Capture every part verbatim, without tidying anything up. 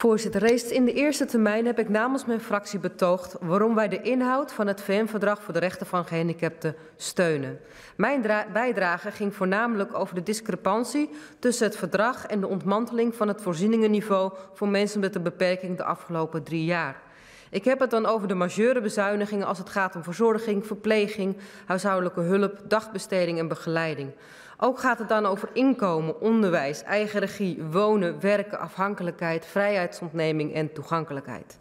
Voorzitter, reeds in de eerste termijn heb ik namens mijn fractie betoogd waarom wij de inhoud van het V N-verdrag voor de rechten van gehandicapten steunen. Mijn bijdrage ging voornamelijk over de discrepantie tussen het verdrag en de ontmanteling van het voorzieningenniveau voor mensen met een beperking de afgelopen drie jaar. Ik heb het dan over de majeure bezuinigingen als het gaat om verzorging, verpleging, huishoudelijke hulp, dagbesteding en begeleiding. Ook gaat het dan over inkomen, onderwijs, eigen regie, wonen, werken, afhankelijkheid, vrijheidsontneming en toegankelijkheid.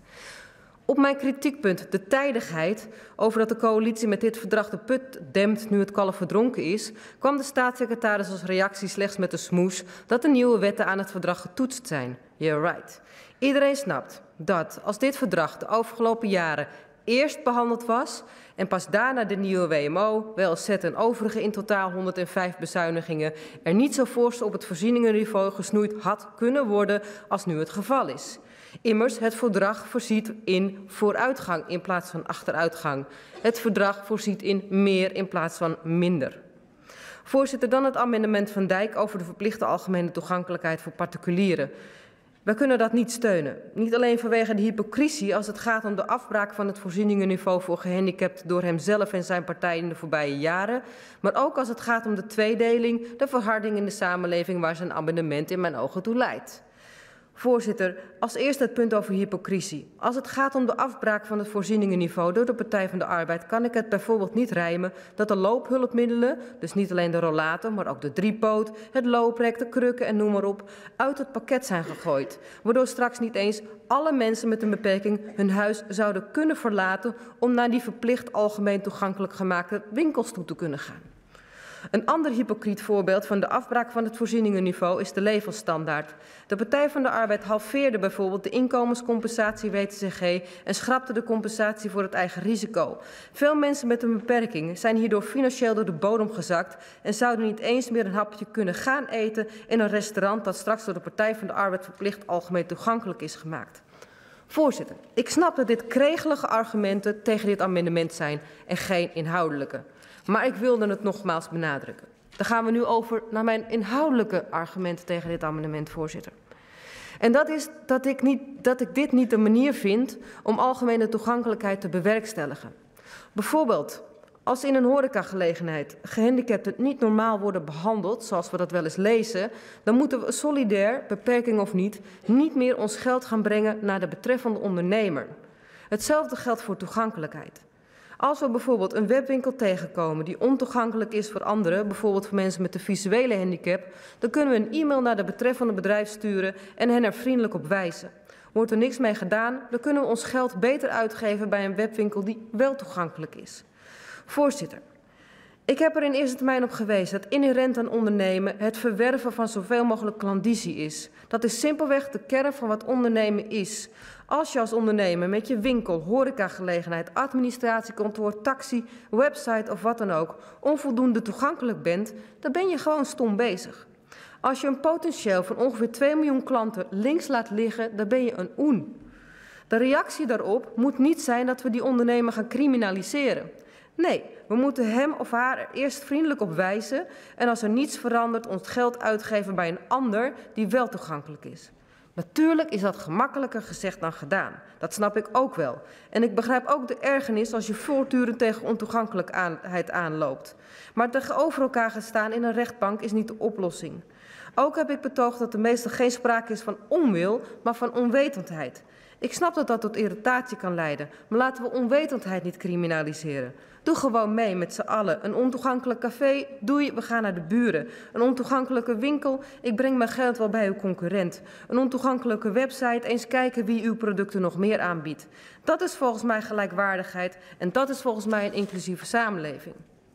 Op mijn kritiekpunt, de tijdigheid over dat de coalitie met dit verdrag de put dempt nu het kalf verdronken is, kwam de staatssecretaris als reactie slechts met de smoes dat de nieuwe wetten aan het verdrag getoetst zijn. Yeah, right. Iedereen snapt dat als dit verdrag de afgelopen jaren eerst behandeld was en pas daarna de nieuwe W M O, W L Z en overige in totaal honderdvijf bezuinigingen er niet zo fors op het voorzieningenniveau gesnoeid had kunnen worden als nu het geval is. Immers, het verdrag voorziet in vooruitgang in plaats van achteruitgang. Het verdrag voorziet in meer in plaats van minder. Voorzitter, dan het amendement van Dijk over de verplichte algemene toegankelijkheid voor particulieren. Wij kunnen dat niet steunen. Niet alleen vanwege de hypocrisie als het gaat om de afbraak van het voorzieningenniveau voor gehandicapten door hemzelf en zijn partij in de voorbije jaren, maar ook als het gaat om de tweedeling, de verharding in de samenleving waar zijn amendement in mijn ogen toe leidt. Voorzitter, als eerste het punt over hypocrisie. Als het gaat om de afbraak van het voorzieningenniveau door de Partij van de Arbeid, kan ik het bijvoorbeeld niet rijmen dat de loophulpmiddelen, dus niet alleen de rollator, maar ook de driepoot, het looprek, de krukken en noem maar op, uit het pakket zijn gegooid. Waardoor straks niet eens alle mensen met een beperking hun huis zouden kunnen verlaten om naar die verplicht algemeen toegankelijk gemaakte winkels toe te kunnen gaan. Een ander hypocriet voorbeeld van de afbraak van het voorzieningenniveau is de levensstandaard. De Partij van de Arbeid halveerde bijvoorbeeld de inkomenscompensatie W T C G en schrapte de compensatie voor het eigen risico. Veel mensen met een beperking zijn hierdoor financieel door de bodem gezakt en zouden niet eens meer een hapje kunnen gaan eten in een restaurant dat straks door de Partij van de Arbeid verplicht algemeen toegankelijk is gemaakt. Voorzitter, ik snap dat dit kregelige argumenten tegen dit amendement zijn en geen inhoudelijke. Maar ik wilde het nogmaals benadrukken. Dan gaan we nu over naar mijn inhoudelijke argumenten tegen dit amendement, voorzitter. En dat is dat ik, niet, dat ik dit niet de manier vind om algemene toegankelijkheid te bewerkstelligen. Bijvoorbeeld, als in een horecagelegenheid gehandicapten niet normaal worden behandeld, zoals we dat wel eens lezen, dan moeten we solidair, beperking of niet, niet meer ons geld gaan brengen naar de betreffende ondernemer. Hetzelfde geldt voor toegankelijkheid. Als we bijvoorbeeld een webwinkel tegenkomen die ontoegankelijk is voor anderen, bijvoorbeeld voor mensen met een visuele handicap, dan kunnen we een e-mail naar de betreffende bedrijf sturen en hen er vriendelijk op wijzen. Wordt er niks mee gedaan, dan kunnen we ons geld beter uitgeven bij een webwinkel die wel toegankelijk is. Voorzitter, ik heb er in eerste termijn op gewezen dat inherent aan ondernemen het verwerven van zoveel mogelijk klandizie is. Dat is simpelweg de kern van wat ondernemen is. Als je als ondernemer met je winkel, horecagelegenheid, administratiekantoor, taxi, website of wat dan ook onvoldoende toegankelijk bent, dan ben je gewoon stom bezig. Als je een potentieel van ongeveer twee miljoen klanten links laat liggen, dan ben je een oen. De reactie daarop moet niet zijn dat we die ondernemer gaan criminaliseren. Nee, we moeten hem of haar er eerst vriendelijk op wijzen en als er niets verandert ons geld uitgeven bij een ander die wel toegankelijk is. Natuurlijk is dat gemakkelijker gezegd dan gedaan. Dat snap ik ook wel. En ik begrijp ook de ergernis als je voortdurend tegen ontoegankelijkheid aanloopt. Maar tegenover elkaar gaan staan in een rechtbank is niet de oplossing. Ook heb ik betoogd dat er meestal geen sprake is van onwil, maar van onwetendheid. Ik snap dat dat tot irritatie kan leiden, maar laten we onwetendheid niet criminaliseren. Doe gewoon mee met z'n allen. Een ontoegankelijk café, doei, we gaan naar de buren. Een ontoegankelijke winkel, ik breng mijn geld wel bij uw concurrent. Een ontoegankelijke website, eens kijken wie uw producten nog meer aanbiedt. Dat is volgens mij gelijkwaardigheid en dat is volgens mij een inclusieve samenleving.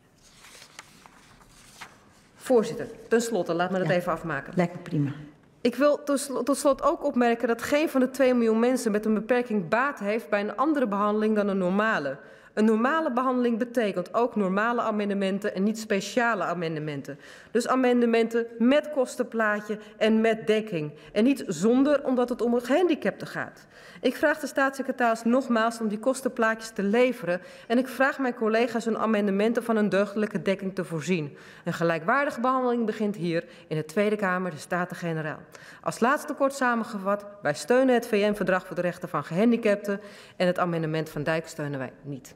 Voorzitter, tenslotte, laat me dat ja, even afmaken. Lekker prima. Ik wil tot slot ook opmerken dat geen van de twee miljoen mensen met een beperking baat heeft bij een andere behandeling dan een normale. Een normale behandeling betekent ook normale amendementen en niet speciale amendementen. Dus amendementen met kostenplaatje en met dekking. En niet zonder, omdat het om een gehandicapte gaat. Ik vraag de staatssecretaris nogmaals om die kostenplaatjes te leveren. En ik vraag mijn collega's hun amendementen van een deugdelijke dekking te voorzien. Een gelijkwaardige behandeling begint hier in de Tweede Kamer, de Staten-Generaal. Als laatste kort samengevat, wij steunen het V N-verdrag voor de rechten van gehandicapten en het amendement van Dijk steunen wij niet.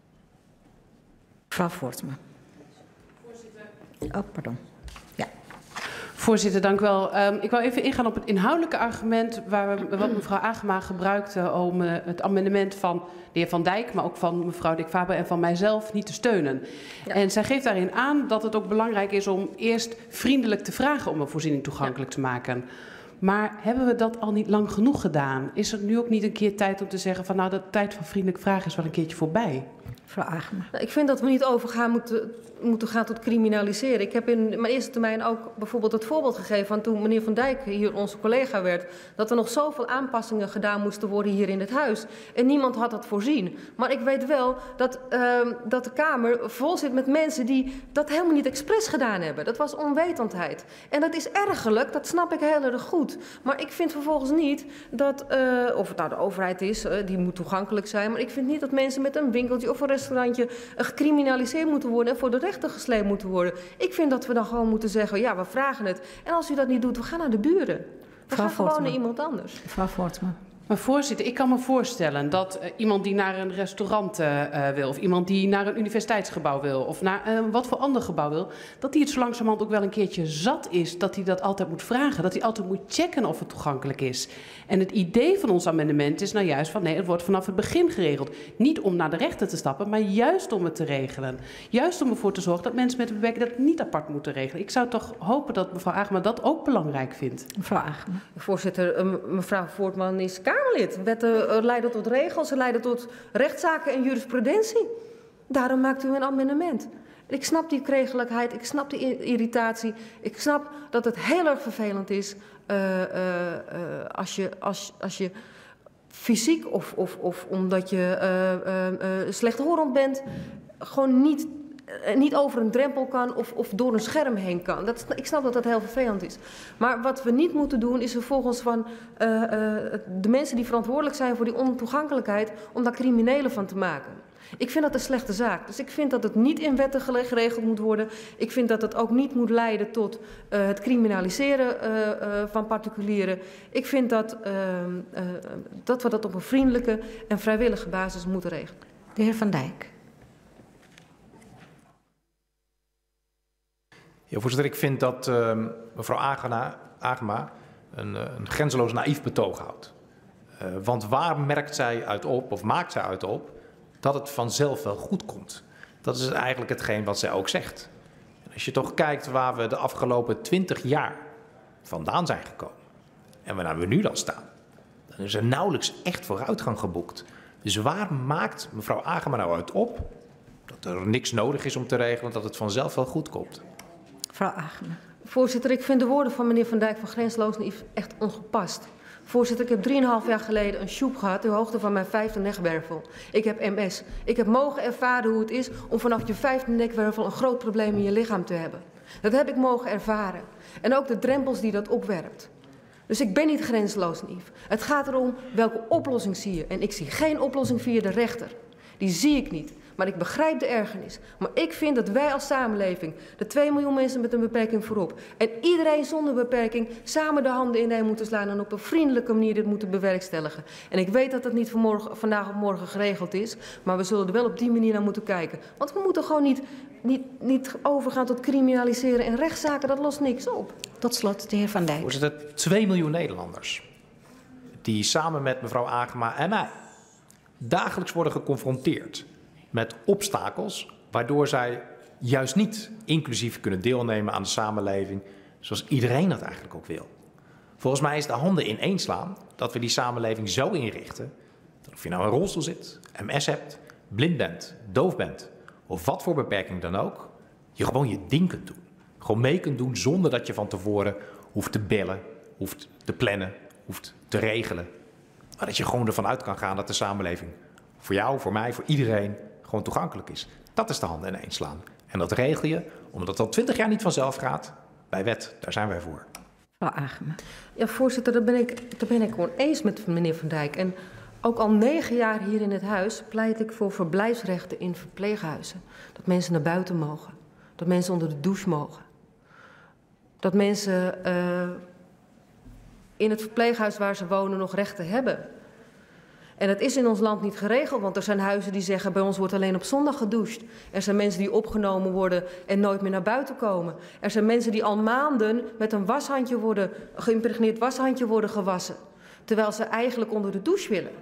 Mevrouw Voortman. Voorzitter. Oh, pardon. Ja. Voorzitter, dank u wel. Um, ik wil even ingaan op het inhoudelijke argument waar we, wat mevrouw Agema gebruikte om uh, het amendement van de heer Van Dijk, maar ook van mevrouw Dick Faber en van mijzelf niet te steunen. Ja. En zij geeft daarin aan dat het ook belangrijk is om eerst vriendelijk te vragen om een voorziening toegankelijk ja. te maken. Maar hebben we dat al niet lang genoeg gedaan? Is er nu ook niet een keer tijd om te zeggen van nou, de tijd van vriendelijk vragen is wel een keertje voorbij? Mevrouw Agema. Nou, ik vind dat we niet overgaan moeten, moeten gaan tot criminaliseren. Ik heb in mijn eerste termijn ook bijvoorbeeld het voorbeeld gegeven van toen meneer Van Dijk hier onze collega werd, dat er nog zoveel aanpassingen gedaan moesten worden hier in het huis. En niemand had dat voorzien. Maar ik weet wel dat, uh, dat de Kamer vol zit met mensen die dat helemaal niet expres gedaan hebben. Dat was onwetendheid. En dat is ergerlijk, dat snap ik heel erg goed. Maar ik vind vervolgens niet dat, uh, of het nou de overheid is, uh, die moet toegankelijk zijn, maar ik vind niet dat mensen met een winkeltje of een restaurantje gecriminaliseerd moeten worden en voor de rechter gesleept moeten worden. Ik vind dat we dan gewoon moeten zeggen, ja, we vragen het. En als u dat niet doet, we gaan naar de buren. We Mevrouw gaan gewoon naar iemand anders. Mevrouw Voortman. Maar voorzitter, ik kan me voorstellen dat uh, iemand die naar een restaurant uh, wil, of iemand die naar een universiteitsgebouw wil, of naar uh, wat voor ander gebouw wil, dat die het zo langzamerhand ook wel een keertje zat is, dat hij dat altijd moet vragen, dat hij altijd moet checken of het toegankelijk is. En het idee van ons amendement is nou juist van nee, het wordt vanaf het begin geregeld. Niet om naar de rechter te stappen, maar juist om het te regelen. Juist om ervoor te zorgen dat mensen met een beperking dat niet apart moeten regelen. Ik zou toch hopen dat mevrouw Agema dat ook belangrijk vindt. Mevrouw Agema. Voorzitter, mevrouw Voortman is Kamerlid. Wetten leiden tot regels, ze leiden tot rechtszaken en jurisprudentie. Daarom maakt u een amendement. Ik snap die kregelijkheid, ik snap die irritatie. Ik snap dat het heel erg vervelend is uh, uh, uh, als, je, als, als je fysiek of, of, of omdat je uh, uh, uh, slechthorend bent, gewoon niet, uh, niet over een drempel kan of, of door een scherm heen kan. Dat, ik snap dat dat heel vervelend is. Maar wat we niet moeten doen is vervolgens van uh, uh, de mensen die verantwoordelijk zijn voor die ontoegankelijkheid, om daar criminelen van te maken. Ik vind dat een slechte zaak. Dus ik vind dat het niet in wetten geregeld moet worden. Ik vind dat het ook niet moet leiden tot uh, het criminaliseren uh, uh, van particulieren. Ik vind dat, uh, uh, dat we dat op een vriendelijke en vrijwillige basis moeten regelen. De heer Van Dijk. Ja, voorzitter, ik vind dat uh, mevrouw Agema, Agema een, een grenzeloos naïef betoog houdt. Uh, want waar merkt zij uit op, of maakt zij uit op, dat het vanzelf wel goed komt? Dat is eigenlijk hetgeen wat zij ook zegt. En als je toch kijkt waar we de afgelopen twintig jaar vandaan zijn gekomen en waar we nu dan staan, dan is er nauwelijks echt vooruitgang geboekt. Dus waar maakt mevrouw Agema nou uit op dat er niks nodig is om te regelen, dat het vanzelf wel goed komt? Mevrouw Agema. Voorzitter, ik vind de woorden van meneer Van Dijk van Grenzeloos Naïef echt ongepast. Voorzitter, ik heb drieënhalf jaar geleden een sjoep gehad, de hoogte van mijn vijfde nekwervel. Ik heb M S. Ik heb mogen ervaren hoe het is om vanaf je vijfde nekwervel een groot probleem in je lichaam te hebben. Dat heb ik mogen ervaren. En ook de drempels die dat opwerpt. Dus ik ben niet grenzeloos naïef. Het gaat erom welke oplossing zie je. En ik zie geen oplossing via de rechter. Die zie ik niet. Maar ik begrijp de ergernis. Maar ik vind dat wij als samenleving, de twee miljoen mensen met een beperking voorop, en iedereen zonder beperking, samen de handen ineen moeten slaan en op een vriendelijke manier dit moeten bewerkstelligen. En ik weet dat dat niet vanmorgen, vandaag of morgen geregeld is, maar we zullen er wel op die manier naar moeten kijken. Want we moeten gewoon niet, niet, niet overgaan tot criminaliseren en rechtszaken, dat lost niks op. Tot slot, de heer Van Dijk. Voorzitter, twee miljoen Nederlanders die samen met mevrouw Agema en mij dagelijks worden geconfronteerd met obstakels, waardoor zij juist niet inclusief kunnen deelnemen aan de samenleving zoals iedereen dat eigenlijk ook wil. Volgens mij is de handen ineenslaan dat we die samenleving zo inrichten dat of je nou in een rolstoel zit, M S hebt, blind bent, doof bent of wat voor beperking dan ook, je gewoon je ding kunt doen. Gewoon mee kunt doen zonder dat je van tevoren hoeft te bellen, hoeft te plannen, hoeft te regelen. Maar dat je gewoon ervan uit kan gaan dat de samenleving voor jou, voor mij, voor iedereen gewoon toegankelijk is. Dat is de handen ineens slaan. En dat regel je, omdat het al twintig jaar niet vanzelf gaat, bij wet. Daar zijn wij voor. Mevrouw Agema. Ja, voorzitter, daar ben ik, daar ben ik gewoon eens met meneer Van Dijk. En ook al negen jaar hier in het huis pleit ik voor verblijfsrechten in verpleeghuizen. Dat mensen naar buiten mogen. Dat mensen onder de douche mogen. Dat mensen uh, in het verpleeghuis waar ze wonen nog rechten hebben. En dat is in ons land niet geregeld, want er zijn huizen die zeggen bij ons wordt alleen op zondag gedoucht. Er zijn mensen die opgenomen worden en nooit meer naar buiten komen. Er zijn mensen die al maanden met een washandje worden, geïmpregneerd washandje worden gewassen. Terwijl ze eigenlijk onder de douche willen.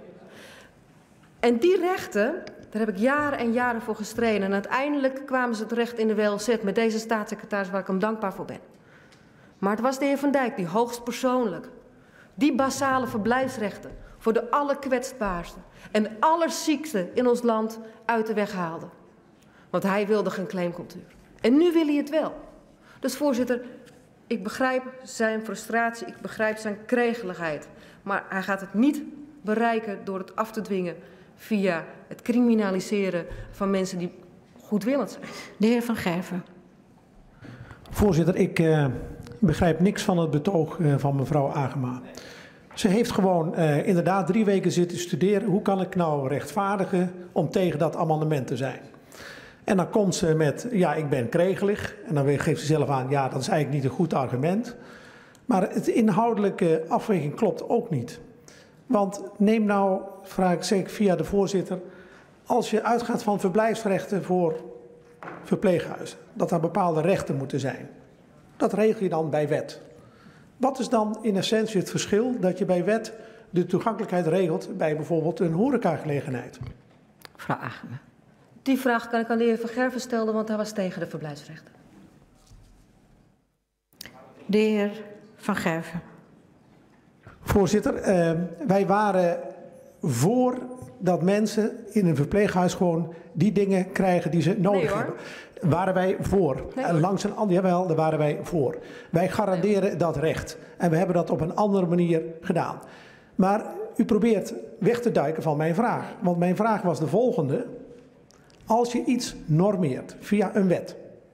En die rechten, daar heb ik jaren en jaren voor gestreden. En uiteindelijk kwamen ze terecht in de W L Z met deze staatssecretaris waar ik hem dankbaar voor ben. Maar het was de heer Van Dijk die hoogstpersoonlijk die basale verblijfsrechten voor de allerkwetsbaarsten en de allerzieksten in ons land uit de weg haalde. Want hij wilde geen claimcultuur. En nu wil hij het wel. Dus voorzitter, ik begrijp zijn frustratie, ik begrijp zijn kregeligheid. Maar hij gaat het niet bereiken door het af te dwingen via het criminaliseren van mensen die goedwillend zijn. De heer Van Gerven. Voorzitter, ik uh, begrijp niks van het betoog uh, van mevrouw Agema. Ze heeft gewoon uh, inderdaad drie weken zitten studeren. Hoe kan ik nou rechtvaardigen om tegen dat amendement te zijn? En dan komt ze met, ja, ik ben kregelig. En dan geeft ze zelf aan, ja, dat is eigenlijk niet een goed argument. Maar het inhoudelijke afweging klopt ook niet. Want neem nou, vraag ik zeker via de voorzitter, als je uitgaat van verblijfsrechten voor verpleeghuizen, dat daar bepaalde rechten moeten zijn. Dat regel je dan bij wet. Wat is dan in essentie het verschil dat je bij wet de toegankelijkheid regelt bij bijvoorbeeld een horecagelegenheid? Mevrouw Agema. Die vraag kan ik aan de heer Van Gerven stellen, want hij was tegen de verblijfsrechten. De heer Van Gerven. Voorzitter, uh, wij waren voor dat mensen in een verpleeghuis gewoon die dingen krijgen die ze nodig nee, hebben. Waren wij voor. Nee, uh, langs een ander, jawel, daar waren wij voor. Wij garanderen nee, dat recht. En we hebben dat op een andere manier gedaan. Maar u probeert weg te duiken van mijn vraag. Want mijn vraag was de volgende. Als je iets normeert via een wet,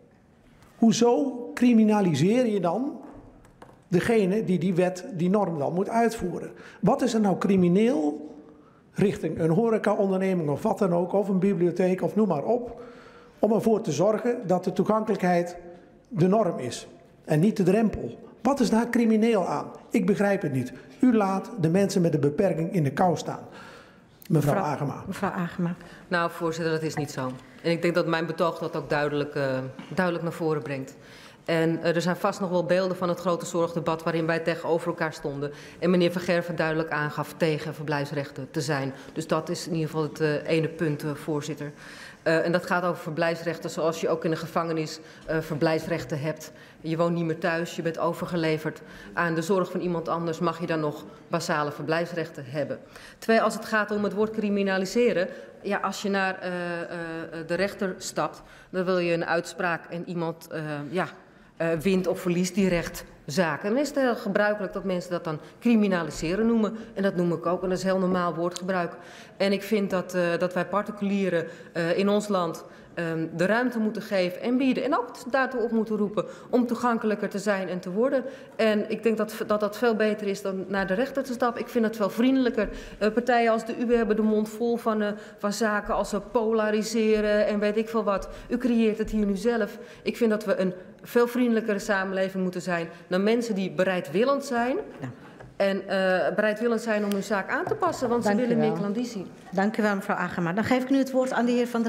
hoezo criminaliseer je dan degene die die wet, die norm dan moet uitvoeren? Wat is er nou crimineel richting een horecaonderneming of wat dan ook, of een bibliotheek of noem maar op, om ervoor te zorgen dat de toegankelijkheid de norm is en niet de drempel? Wat is daar crimineel aan? Ik begrijp het niet. U laat de mensen met een beperking in de kou staan. Mevrouw, mevrouw Agema. Mevrouw Agema. Nou, voorzitter, dat is niet zo. En ik denk dat mijn betoog dat ook duidelijk, uh, duidelijk naar voren brengt. En uh, er zijn vast nog wel beelden van het grote zorgdebat waarin wij tegenover elkaar stonden. En meneer Van Gerven duidelijk aangaf tegen verblijfsrechten te zijn. Dus dat is in ieder geval het uh, ene punt, uh, voorzitter. Uh, en dat gaat over verblijfsrechten zoals je ook in de gevangenis uh, verblijfsrechten hebt. Je woont niet meer thuis, je bent overgeleverd aan de zorg van iemand anders, mag je dan nog basale verblijfsrechten hebben. Terwijl als het gaat om het woord criminaliseren, ja, als je naar uh, uh, de rechter stapt, dan wil je een uitspraak en iemand uh, ja, uh, wint of verliest die rechtszaak. En dan is het heel gebruikelijk dat mensen dat dan criminaliseren noemen. En dat noem ik ook, en dat is heel normaal woordgebruik. En ik vind dat, uh, dat wij particulieren uh, in ons land um, de ruimte moeten geven en bieden. En ook daartoe op moeten roepen om toegankelijker te zijn en te worden. En ik denk dat dat, dat veel beter is dan naar de rechter te stappen. Ik vind het veel vriendelijker. Uh, partijen als de U B hebben de mond vol van, uh, van zaken als uh, polariseren en weet ik veel wat. U creëert het hier nu zelf. Ik vind dat we een veel vriendelijkere samenleving moeten zijn dan mensen die bereidwillend zijn. Ja. En uh, bereidwillend zijn om hun zaak aan te passen, want Dank ze willen meer klandizie. Dank u wel, mevrouw Agema. Dan geef ik nu het woord aan de heer Van